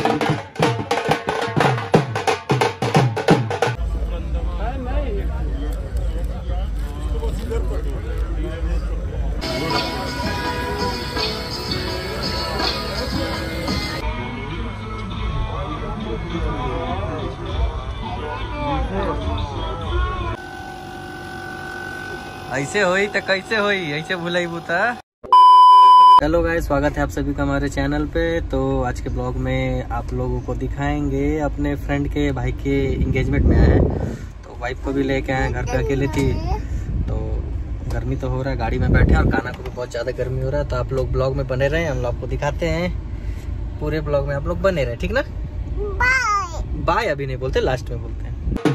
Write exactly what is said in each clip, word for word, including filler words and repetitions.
ऐसे होई तो कैसे होई, ऐसे भुलाई बुता। हेलो गाइस, स्वागत है आप सभी का हमारे चैनल पे। तो आज के ब्लॉग में आप लोगों को दिखाएंगे अपने फ्रेंड के भाई के एंगेजमेंट में आए हैं। तो वाइफ को भी लेके आए, घर पे अकेले थी तो गर्मी तो हो रहा है, गाड़ी में बैठे हैं और काना को भी बहुत ज़्यादा गर्मी हो रहा है। तो आप लोग ब्लॉग में बने रहे, हम लोग आपको दिखाते हैं। पूरे ब्लॉग में आप लोग बने रहे, ठीक ना। बाय बाय अभी नहीं बोलते, लास्ट में बोलते हैं।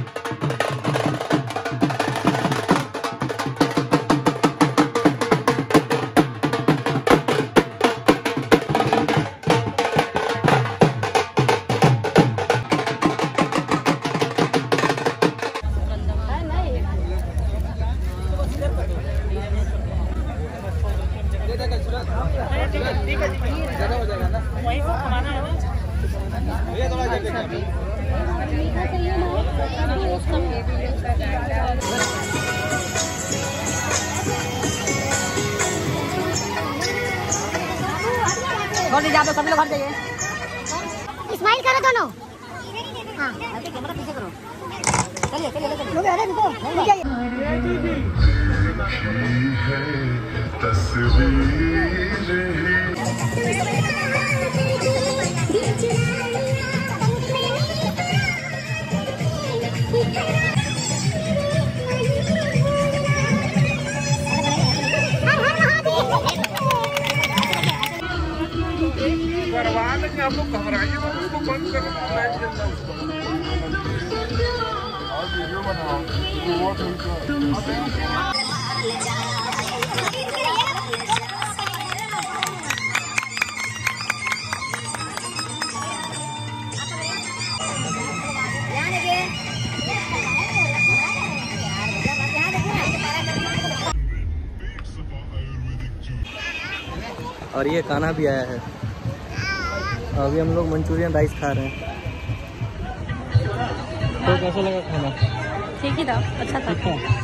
सभी लोग हट जाइए, स्माइल करो दोनों। हाँ कैमरा पीछे करो, चलिए चलिए चलिए अरे रुको रुक जाइए। आप लोग घबराइए मत, उसको बंद करो, लाइट जल रहा है उसको। और वीडियो बनाओ, बहुत और ये कान्हा भी आया है। अभी हम लोग मंचूरियन राइस खा रहे हैं। तो कैसा लगा खाना? ठीक ही था, अच्छा था।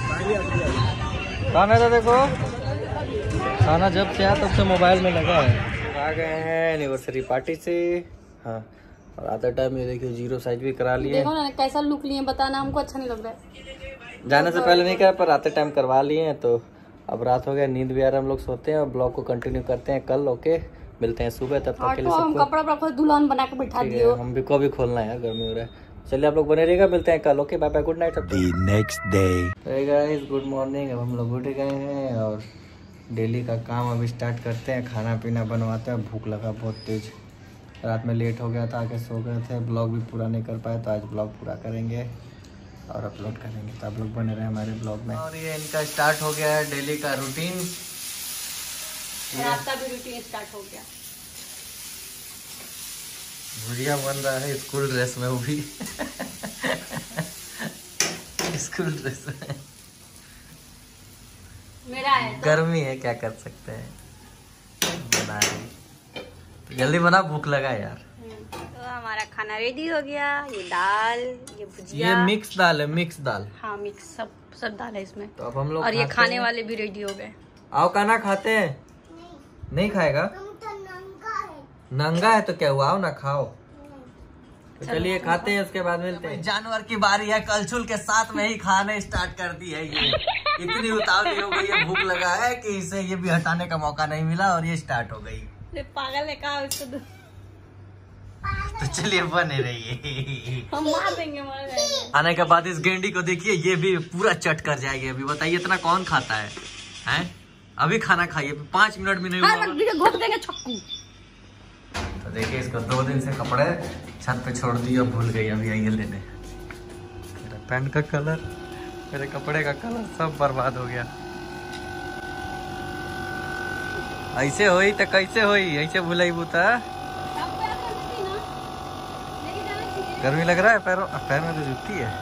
खाना था, देखो खाना जब से आया तब से मोबाइल में लगा है। आ गए हैं एनिवर्सरी पार्टी से। हाँ, और आधा टाइम ये देखिए जीरो साइज भी करा लिए। देखो ना कैसा लुक लिए, बताना हमको अच्छा नहीं लग रहा है। जाने से पहले नहीं करा, पर आते टाइम करवा लिए हैं। तो अब रात हो गया, नींद भी आ रहा है, हम लोग सोते हैं और ब्लॉग को कंटिन्यू करते हैं कल। ओके, मिलते हैं सुबह, तब तक के लिए हम कपड़ा वपड़ा दुल्हन बना के बैठा दियो। हम भी को भी खोलना है, गर्मी हो रहा है। चलिए आप लोग बने रहिएगा, मिलते हैं कल। Okay bye bye, good night. Next day. Hey guys, good morning. अब हम लोग उठ गए हैं और डेली का काम अभी स्टार्ट करते हैं। खाना पीना बनवाते हैं, भूख लगा बहुत तेज। रात में लेट हो गया था, आके सो गए थे, ब्लॉग भी पूरा नहीं कर पाए। तो आज ब्लॉग पूरा करेंगे और अपलोड करेंगे। तो आप लोग बने रहे हमारे ब्लॉग में। और ये इनका स्टार्ट हो गया है डेली का रूटीन। रात का भी रूटीन स्टार्ट हो गया। भुजिया बन रहा है स्कूल ड्रेस में, वो भी स्कूल ड्रेस में। मेरा है तो। गर्मी है, क्या कर सकते हैं, बना रहे। तो जल्दी बना, भूख लगा यार। तो हमारा खाना रेडी हो गया। ये दाल, ये भुजिया, ये मिक्स दाल है, मिक्स दाल। हाँ मिक्स, सब सब दाल है इसमें। तो अब हम लोग और ये खाने हैं। वाले भी रेडी हो गए। आओ खाना खाते हैं। नहीं, नहीं खाएगा? नंगा है तो क्या हुआ, आओ ना खाओ। तो चलिए खाते हैं, उसके बाद मिलते हैं। जानवर की बारी है, कलछुल के साथ में ही खाने स्टार्ट कर दी है। ये इतनी उतावली हो गई है, भूख लगा है कि इसे ये भी हटाने का मौका नहीं मिला और ये स्टार्ट हो गई। पागल है, कहा उसको। तो चलिए बने रहिए, हम मार देंगे, मार देंगे। आने के बाद इस गेंडी को देखिए, ये भी पूरा चट कर जाएगी। अभी बताइए इतना कौन खाता है, हैं? अभी खाना खाइए, पाँच मिनट भी नहीं हुआ घोट देंगे छक्कू। तो देखिए, इसको दो दिन से कपड़े छत पे छोड़ दिए, भूल गई। अभी आइए लेने। मेरा पैंट का कलर, मेरे कपड़े का कलर सब बर्बाद हो गया। ऐसे होई तो कैसे होई, ऐसे भुलाई बुता। गर्मी लग रहा है, पैरों पैर में तो जूती है।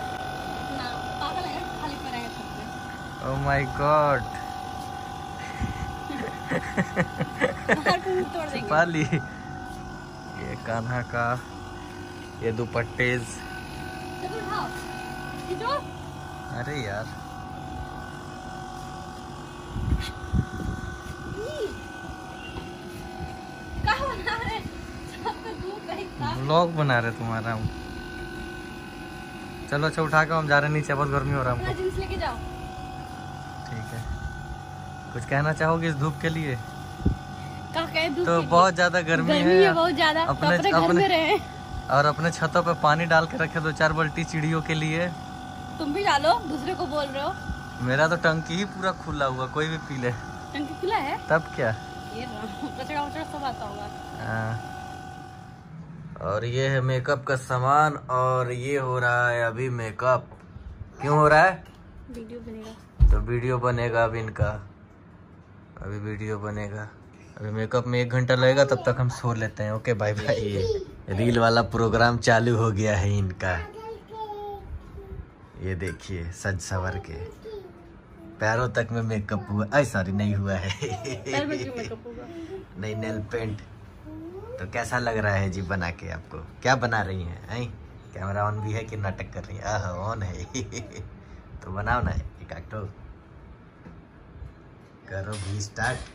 ओह माय गॉड, छुपा ली। ये कान्हा का ये दुपट्टेज। अरे यार व्लॉग बना रहे तुम्हारा। चलो अच्छा उठा के हम जा रहे नीचे, बहुत गर्मी हो रहा है हमको। जींस लेके जाओ। ठीक है, कुछ कहना चाहोगे इस धूप के लिए? धूप तो बहुत ज्यादा गर्मी, गर्मी है, है बहुत ज्यादा। अपने अपने, अपने रहे। और अपने छतों पे पानी डाल के रखे दो चार बाल्टी चिड़ियों के लिए। तुम भी डालो, दूसरे को बोल रहे हो। मेरा तो टंकी ही पूरा खुला हुआ, कोई भी पी ले। टंकी खुला है तब क्या, ये कचरा वचरा सब आता होगा। और ये है मेकअप का सामान, और ये हो रहा है अभी मेकअप। क्यों हो रहा है? वीडियो बनेगा। तो वीडियो बनेगा अभी इनका, अभी वीडियो बनेगा। अभी मेकअप में एक घंटा लगेगा, तब तक हम सो लेते हैं। Okay bye bye. ये रील वाला प्रोग्राम चालू हो गया है इनका। ये देखिए सज सवर के पैरों तक में मेकअप हुआ। आई सॉरी नहीं हुआ है। पैर में क्यों मेकअप होगा? नहीं, नेल पेंट। तो कैसा लग रहा है जी बना के आपको? क्या बना रही हैं? हैं? कैमरा ऑन भी है कि नाटक कर रही है? आह ऑन है। तो बनाओ ना एक एक्टो, करो भी स्टार्ट।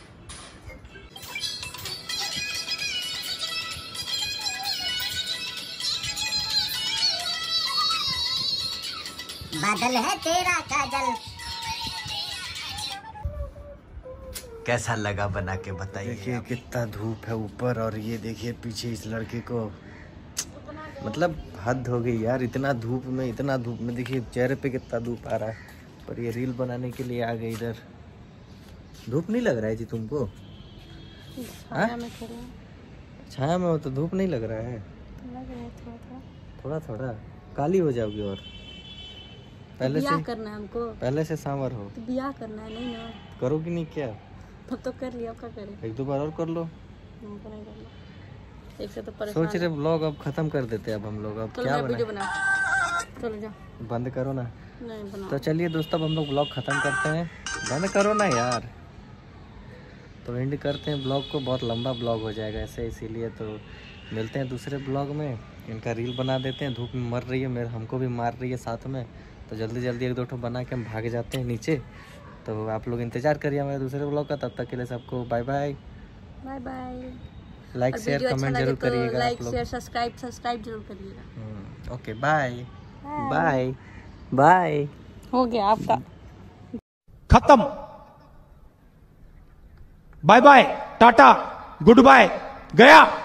बादल है तेरा काजल। कैसा लगा बना के बताइए। देखिए कितना धूप है ऊपर, और ये देखिए पीछे इस लड़के को, मतलब हद हो गई यार। इतना धूप में, इतना धूप में देखिए चेहरे पे कितना धूप आ रहा है। पर ये रील बनाने के लिए आ गए इधर। धूप नहीं लग रहा है जी तुमको? छाया में खड़े हैं। छाया में हो तो धूप नहीं लग रहा है? लग रहा है थोड़ा थोड़ा। थोड़ा थोड़ा काली हो जाओगी। और पहले बियाह से करना है हमको। पहले से सांवर हो तो बियाह करना है, नहीं ना? करोगी नहीं क्या? अब तो कर लिया, अब क्या करें? एक दो बार और कर लो। हमको नहीं करना, एक से तो परेशान। सोच रहे ब्लॉग अब खत्म कर देते हैं अब हम लोग। अब क्या वीडियो बना, चलो जा। बंद करो ना। नहीं बना। तो चलिए दोस्तों अब हम लोग ब्लॉग खत्म करते हैं। बंद करो ना यार। तो एंड करते हैं ब्लॉग को, बहुत लंबा ब्लॉग हो जाएगा ऐसे, इसीलिए तो मिलते हैं दूसरे ब्लॉग में। इनका रील बना देते हैं। धूप में मर रही है, मेरे हमको भी मार रही है साथ में, तो जल्दी जल्दी एक दो ठो बना के हम भाग जाते हैं नीचे। तो आप लोग इंतजार करिए हमारे दूसरे ब्लॉग का। तब तक के लिए सबको bye bye. Bye bye. Like share comment जरूर करिएगा। लाइक शेयर सब्सक्राइब सब्सक्राइब जरूर करिएगा। Okay bye bye bye. हो गया आपका खत्म। Bye bye, tata, goodbye, गया।